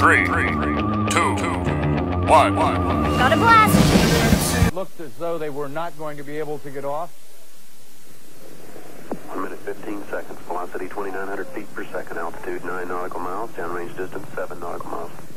3, 2, 1. Got a blast! Looked as though they were not going to be able to get off. 1 minute 15 seconds. Velocity 2,900 feet per second. Altitude 9 nautical miles. Downrange distance 7 nautical miles.